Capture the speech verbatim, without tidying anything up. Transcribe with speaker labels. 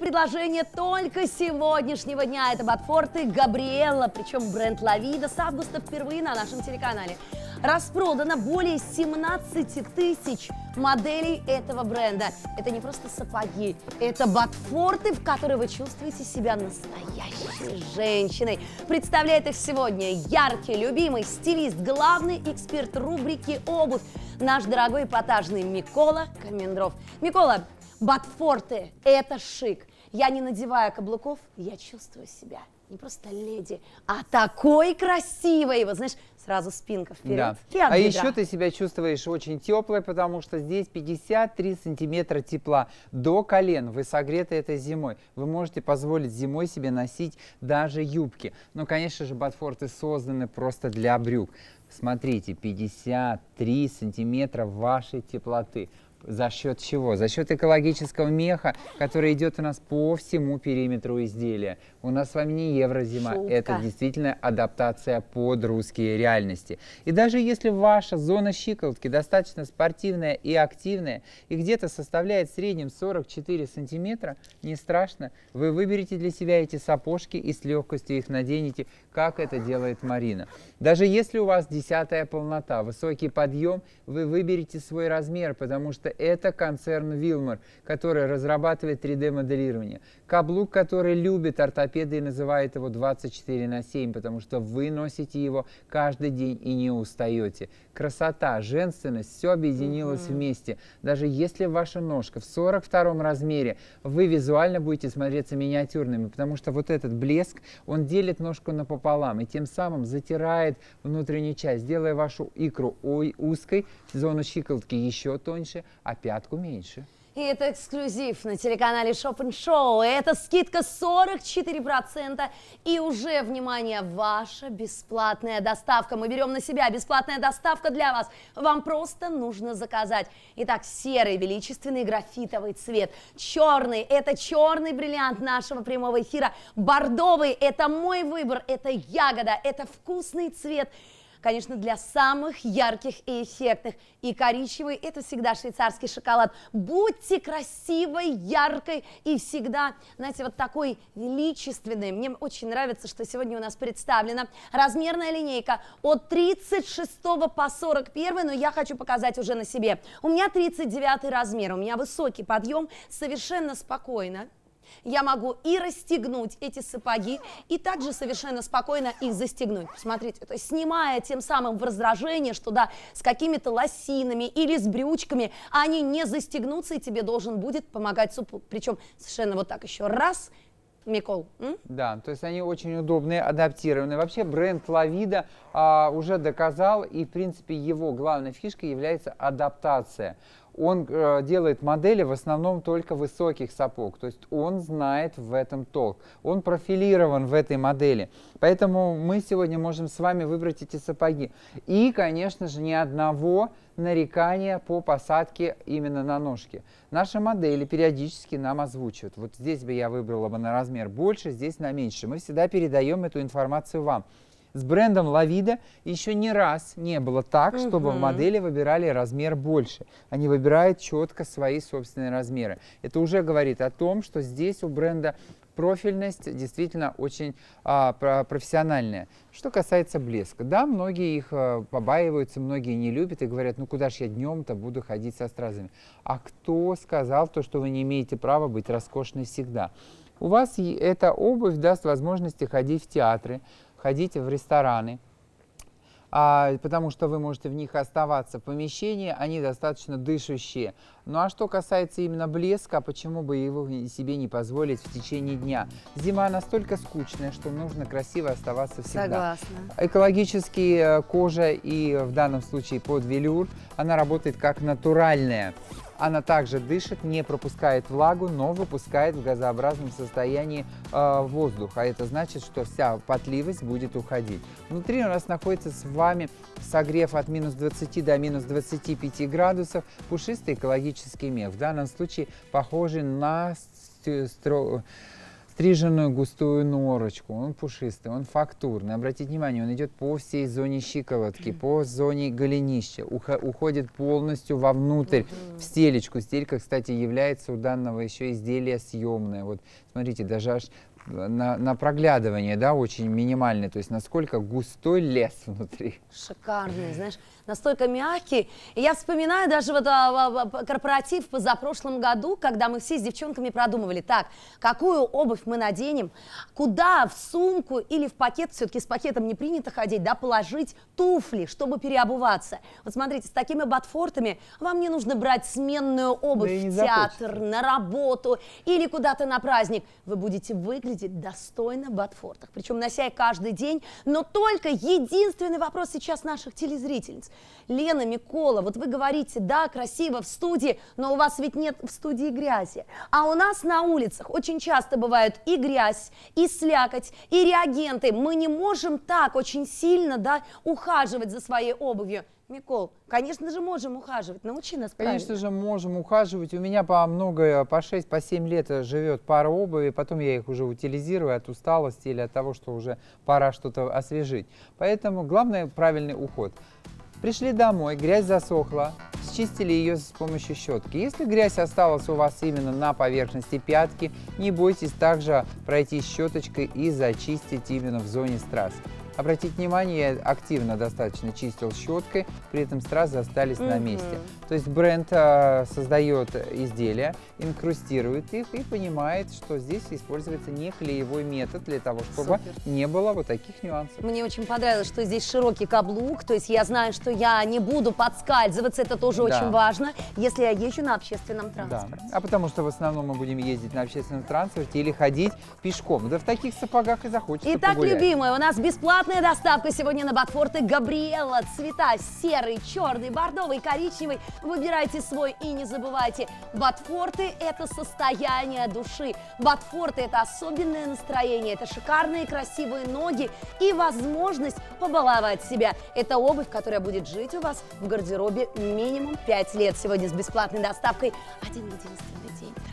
Speaker 1: Предложение только сегодняшнего дня. Это ботфорты Габриэлла, причем бренд Лавида с августа впервые на нашем телеканале. Распродано более семнадцати тысяч моделей этого бренда. Это не просто сапоги, это ботфорты, в которые вы чувствуете себя настоящей женщиной. Представляет их сегодня яркий, любимый стилист, главный эксперт рубрики «Обувь», наш дорогой эпатажный Микола Комендров. Микола, ботфорты – это шик. Я не надеваю каблуков, я чувствую себя не просто леди, а такой красивой. Вот знаешь, сразу спинка вперед.
Speaker 2: Да. А еще ты себя чувствуешь очень теплой, потому что здесь пятьдесят три сантиметра тепла до колен. Вы согреты этой зимой. Вы можете позволить зимой себе носить даже юбки. Но, конечно же, ботфорты созданы просто для брюк. Смотрите, пятьдесят три сантиметра вашей теплоты. За счет чего? За счет экологического меха, который идет у нас по всему периметру изделия. У нас с вами не еврозима,
Speaker 1: Шутка.
Speaker 2: Это действительно адаптация под русские реальности. И даже если ваша зона щиколотки достаточно спортивная и активная, и где-то составляет в среднем сорок четыре сантиметра, не страшно, вы выберете для себя эти сапожки и с легкостью их наденете, как это делает Марина. Даже если у вас десятая полнота, высокий подъем, вы выберете свой размер, потому что это концерн Wilmar, который разрабатывает три дэ моделирование. Каблук, который любит ортопеды и называет его двадцать четыре на семь, потому что вы носите его каждый день и не устаете. Красота, женственность, все объединилось mm-hmm. вместе. Даже если ваша ножка в сорок втором размере, вы визуально будете смотреться миниатюрными, потому что вот этот блеск, он делит ножку напополам и тем самым затирает внутреннюю часть, делая вашу икру ой, узкой, зону щиколотки еще тоньше, а пятку меньше.
Speaker 1: И это эксклюзив на телеканале Shop and Show. Это скидка сорок четыре процента. И уже, внимание, ваша бесплатная доставка. Мы берем на себя бесплатная доставка для вас. Вам просто нужно заказать. Итак, серый величественный графитовый цвет. Черный – это черный бриллиант нашего прямого эфира. Бордовый – это мой выбор. Это ягода, это вкусный цвет. Конечно, для самых ярких и эффектных. И коричневый – это всегда швейцарский шоколад. Будьте красивой, яркой и всегда, знаете, вот такой величественной. Мне очень нравится, что сегодня у нас представлена размерная линейка от тридцать шестого по сорок первый, но я хочу показать уже на себе. У меня тридцать девятый размер, у меня высокий подъем, совершенно спокойно. Я могу и расстегнуть эти сапоги, и также совершенно спокойно их застегнуть. Смотрите, то есть снимая тем самым в раздражение, что да, с какими-то лосинами или с брючками они не застегнутся, и тебе должен будет помогать супруг. Причем совершенно вот так еще раз. Микол. М?
Speaker 2: Да, то есть они очень удобные, адаптированные. Вообще бренд Лавида а, уже доказал, и в принципе его главной фишкой является адаптация. Он э, делает модели в основном только высоких сапог, то есть он знает в этом толк, он профилирован в этой модели. Поэтому мы сегодня можем с вами выбрать эти сапоги. И, конечно же, ни одного нарекания по посадке именно на ножки. Наши модели периодически нам озвучивают. Вот здесь бы я выбрала бы на размер больше, здесь на меньше. Мы всегда передаем эту информацию вам. С брендом Лавида еще ни раз не было так, угу. чтобы в модели выбирали размер больше. Они выбирают четко свои собственные размеры. Это уже говорит о том, что здесь у бренда профильность действительно очень а, профессиональная. Что касается блеска, да, многие их а, побаиваются, многие не любят и говорят, ну куда ж я днем-то буду ходить со стразами. А кто сказал то, что вы не имеете права быть роскошной всегда? У вас эта обувь даст возможности ходить в театры, ходите в рестораны, а, потому что вы можете в них оставаться в помещении, они достаточно дышащие. Ну а что касается именно блеска, почему бы его себе не позволить в течение дня? Зима настолько скучная, что нужно красиво оставаться всегда.
Speaker 1: Согласна.
Speaker 2: Экологически кожа и в данном случае под велюр, она работает как натуральная. Она также дышит, не пропускает влагу, но выпускает в газообразном состоянии э, воздух. А это значит, что вся потливость будет уходить. Внутри у нас находится с вами согрев от минус двадцати до минус двадцати пяти градусов, пушистый экологический мех. В данном случае похожий на стро... стриженную густую норочку. Он пушистый, он фактурный. Обратите внимание, он идет по всей зоне щиколотки, по зоне голенища, уходит полностью вовнутрь, в стелечку. Стелька, кстати, является у данного еще изделия съемное. Вот смотрите, даже аж на, на проглядывание, да, очень минимальный, то есть насколько густой лес внутри.
Speaker 1: Шикарный, знаешь, настолько мягкий. И я вспоминаю даже вот а, а, корпоратив в позапрошлом году, когда мы все с девчонками продумывали, так, какую обувь мы наденем, куда, в сумку или в пакет, все-таки с пакетом не принято ходить, да, положить туфли, чтобы переобуваться. Вот смотрите, с такими ботфортами вам не нужно брать сменную обувь да в театр, на работу или куда-то на праздник. Вы будете выглядеть достойно в ботфортах, причем нося их каждый день. Но только единственный вопрос сейчас наших телезрительниц. Лена, Микола, вот вы говорите, да, красиво в студии, но у вас ведь нет в студии грязи. А у нас на улицах очень часто бывают и грязь, и слякоть, и реагенты. Мы не можем так очень сильно, да, ухаживать за своей обувью. Микол, конечно же, можем ухаживать. Научи нас правильно.
Speaker 2: Конечно же, можем ухаживать. У меня по много, по шесть, по семь лет живет пара обуви, потом я их уже утилизирую от усталости или от того, что уже пора что-то освежить. Поэтому главное правильный уход. Пришли домой, грязь засохла, счистили ее с помощью щетки. Если грязь осталась у вас именно на поверхности пятки, не бойтесь также пройти щеточкой и зачистить именно в зоне страз. Обратите внимание, я активно достаточно чистил щеткой, при этом стразы остались mm-hmm. на месте. То есть бренд а, создает изделия, инкрустирует их и понимает, что здесь используется не клеевой метод для того, чтобы Супер. не было вот таких нюансов.
Speaker 1: Мне очень понравилось, что здесь широкий каблук, то есть я знаю, что я не буду подскальзываться, это тоже да. очень важно, если я езжу на общественном транспорте.
Speaker 2: Да. А потому что в основном мы будем ездить на общественном транспорте или ходить пешком. Да в таких сапогах и захочется
Speaker 1: Итак,
Speaker 2: погулять.
Speaker 1: любимые, у нас бесплатно доставка сегодня на ботфорты Габриэлла. Цвета серый, черный, бордовый, коричневый. Выбирайте свой и не забывайте, ботфорты – это состояние души. Ботфорты – это особенное настроение, это шикарные красивые ноги и возможность побаловать себя. Это обувь, которая будет жить у вас в гардеробе минимум пять лет. Сегодня с бесплатной доставкой один единственный день.